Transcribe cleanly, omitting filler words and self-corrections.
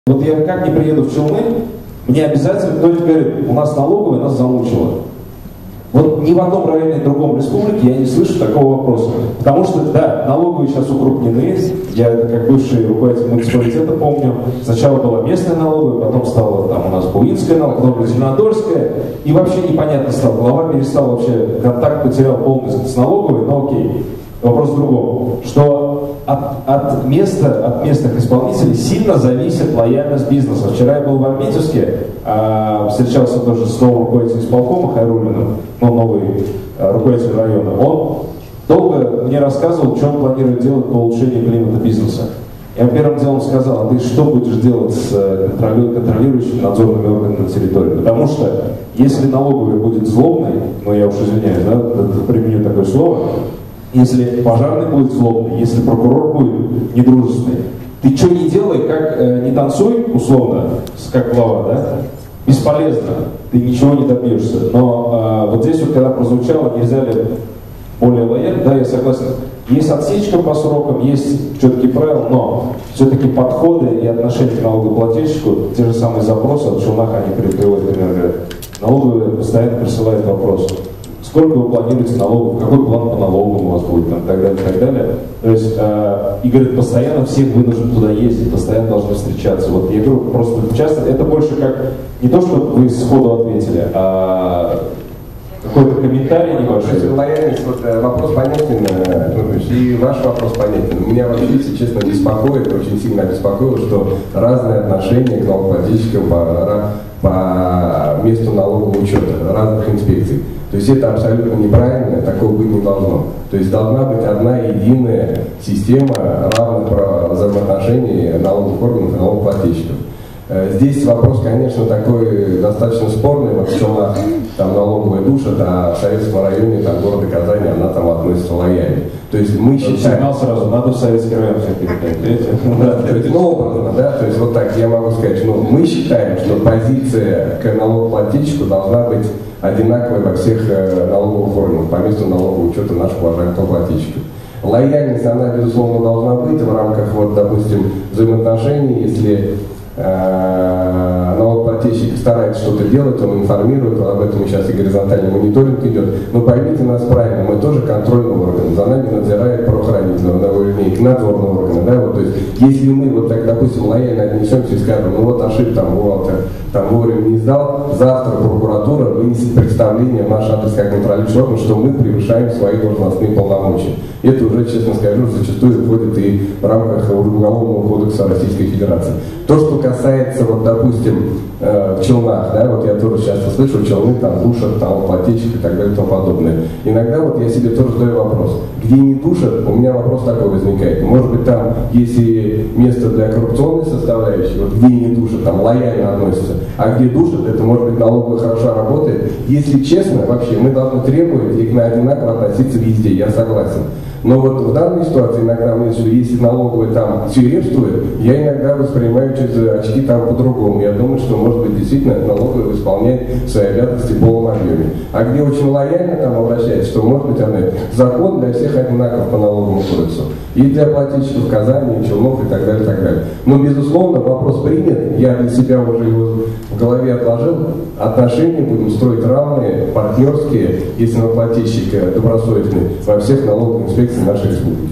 Вот я как не приеду в Челны, мне обязательно кто-нибудь говорит, у нас налоговая нас замучила. Вот ни в одном районе, ни в другом республике я не слышу такого вопроса. Потому что, да, налоговые сейчас укрупнены. Я это как бывший руководитель муниципалитета помню. Сначала была местная налоговая, потом стала там у нас Буинская налоговая, потом Зеленодольская. И вообще непонятно стало. Глава перестал вообще, контакт потерял полностью с налоговой, но окей. Вопрос в другом, что от местных исполнителей сильно зависит лояльность бизнеса. Вчера я был в Альметьевске, встречался тоже с новым руководителем исполкома Хайруллиным, новый руководитель района. Он долго мне рассказывал, что он планирует делать по улучшению климата бизнеса. Я первым делом сказал, а ты что будешь делать с контролирующими надзорными органами на территории? Потому что если налоговая будет злобной, ну я уж извиняюсь, да, применю такое слово, если пожарный будет злобный, если прокурор будет недружественный, ты что не делай, как не танцуй, условно, как глава, да? Бесполезно, ты ничего не добьешься. Но вот здесь вот, когда прозвучало, нельзя ли более лояльно, да, я согласен. Есть отсечка по срокам, есть четкие правила, но все-таки подходы и отношения к налогоплательщику, те же самые запросы от Челнах, они приводят, например, налоговые постоянно присылают вопрос. Сколько вы планируете налогов, какой план по налогам у вас будет, там, так далее, так далее. То есть, и говорит, постоянно всех вынуждены туда ездить, постоянно должны встречаться. Вот я говорю, просто часто это больше как, не то, что вы сходу ответили, а какой-то комментарий небольшой. Лояльность, вот, вопрос понятен, и ваш вопрос понятен. Меня вообще, если честно, беспокоит, очень сильно беспокоило, что разные отношения к налогоплательщикам по месту налогового учета разных инспекций. То есть это абсолютно неправильно, такого быть не должно. То есть должна быть одна единая система равных взаимоотношений налоговых органов и налогоплательщиков. Здесь вопрос, конечно, такой достаточно спорный. Вот в Челнах там налоговая душат, а в Советском районе там, города Казани она там относится лояльно. То есть мы считаем... сразу, надо в Советский район все передать. Ну, образно, да, то есть вот так я могу сказать, что мы считаем, что позиция к налогоплательщику должна быть одинаковой во всех налоговых органах по месту налогового учета наших уважаемых налогоплательщиков. Лояльность, она, безусловно, должна быть в рамках, вот, допустим, взаимоотношений, если налогоплательщик старается что-то делать, он информирует, об этом сейчас и горизонтальный мониторинг идет. Но поймите нас правильно, мы тоже контрольный орган, за нами надзирает правоохранительный, надзорный орган. Да, вот, то есть, если мы, вот так, допустим, лояльно отнесемся и скажем, ну вот ошибка, там, бухгалтер, там вовремя не сдал, завтра прокуратура вынесет представление в наш адрес как контролирующий орган, что мы превышаем свои должностные полномочия. Это уже, честно скажу, зачастую входит и в рамках Уголовного кодекса Российской Федерации. То, что касается, вот, допустим, в Челнах, да, вот я тоже часто слышу, Челны там душат, там плательщик и так далее и тому подобное. Иногда вот я себе тоже задаю вопрос, где не душат, у меня вопрос такой возникает. Может быть, там есть и место для коррупционной составляющей, вот где не душат, там лояльно относятся, а где душат, это может быть налоговая хорошо работает. Если честно, вообще мы должны требовать и к одинаково относиться везде, я согласен. Но вот в данной ситуации иногда мы, если налоговая там свирепствует, я иногда воспринимаю через очки там по-другому. Я думаю, что, может быть, действительно налоговая исполняет свои обязанности в полном объеме. А где очень лояльно там обращается, что, может быть, она закон для всех одинаков по налоговому кодексу. И для плательщиков Казани, Челнов и так далее, так далее. Но, безусловно, вопрос принят. Я для себя уже его в голове отложил. Отношения будем строить равные, партнерские, если налогоплательщик добросовестный во всех налоговых инспекциях нашей республики.